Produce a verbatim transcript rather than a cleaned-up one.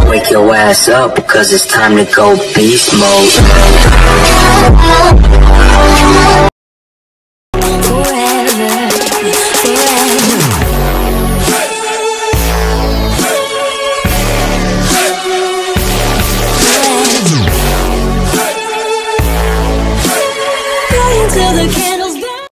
Wake your ass up, cause it's time to go beast mode.